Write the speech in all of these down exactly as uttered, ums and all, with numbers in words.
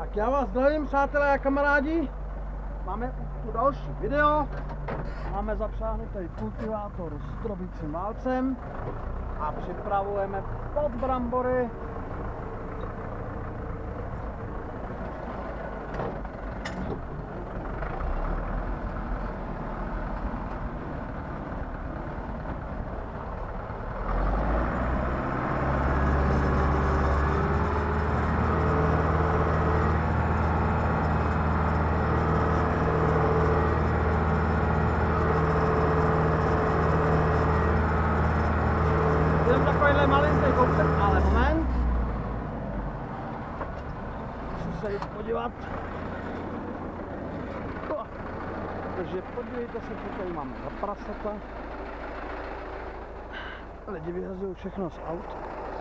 Tak já vás zdravím, přátelé a kamarádi. Máme už tu další video. Máme zapřáhnutý kultivátor s trobicím válcem a připravujeme pod brambory. Jdem takovýhle malinký kousek, ale moment. Musím se jít podívat. Takže podívejte se, co tady máme za prasata. Lidi vyhazují všechno z aut.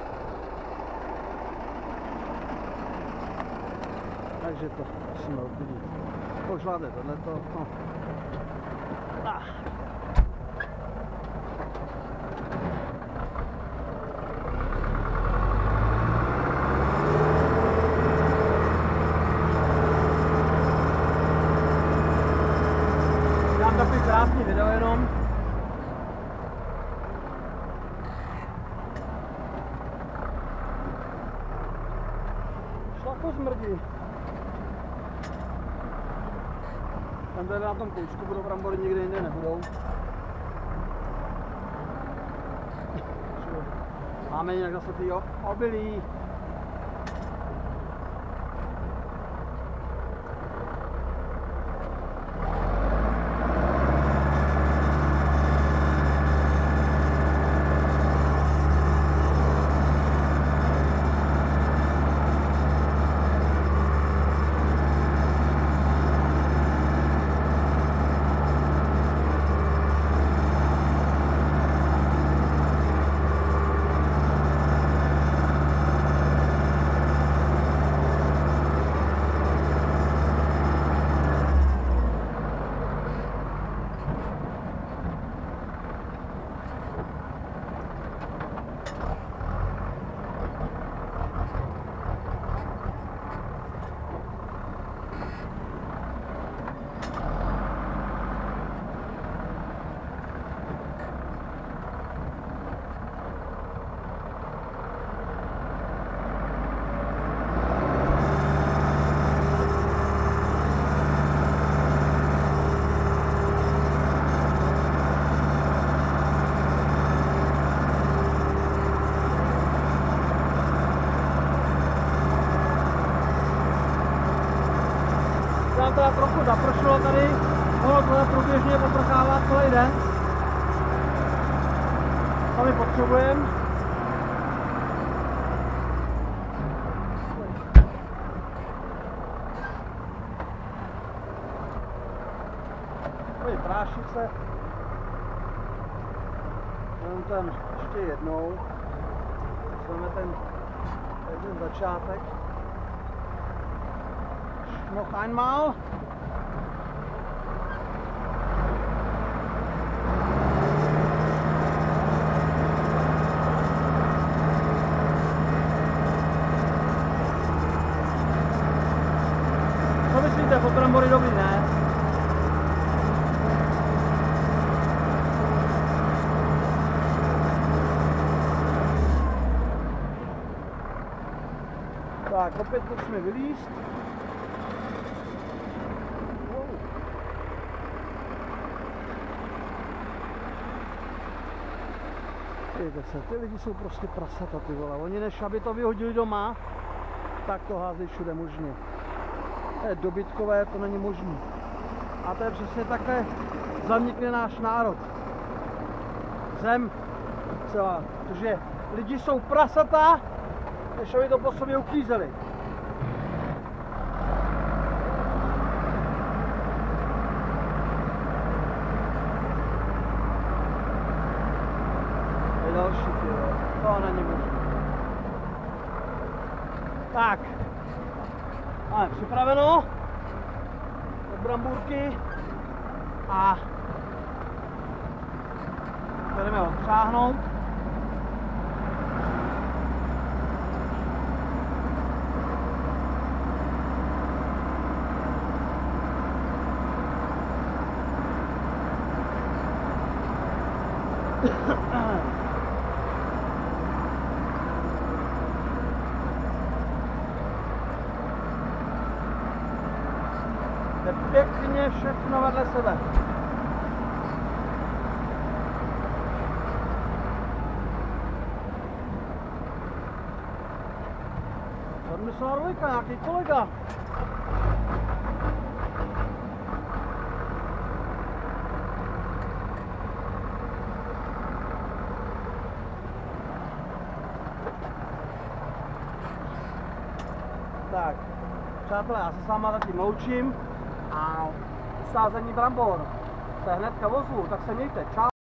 Takže to musíme uklidit. Požláte tohleto. No. Ah. Takový krásný video jenom. Šlako smrdí. Tam tady na tom kousku budou brambory, nikde jinde nebudou. Máme jinak zase ty obilí. Nám teda trochu zapršilo tady, ono tohle průběžně poprchává celý den. To my potřebujeme. Tady prášice. Jenom ten ještě jednou. Vezmeme ten, ten začátek. Noch einmal. Co myslíte, pod brambory dobrý, ne? Tak, opět musíme vylízt. Dívejte se, ty lidi jsou prostě prasata, ty vole. Oni než aby to vyhodili doma, tak to házejí všude možně. To je dobytkové, to není možné. A to je přesně takhle zanikne náš národ. Zem celá. Protože lidi jsou prasata, než aby to po sobě uklízeli. Další, tyjo. To není možné. Tak. Máme připraveno. Od brambůrky. A budeme ho přáhnout. Je pěkně všechno vedle sebe. sedmdesát dva, nějaký kolega. Tak, přátelé, já se s váma zatím loučím a usázení brambor se hnedka ozvu, tak se mějte, čau.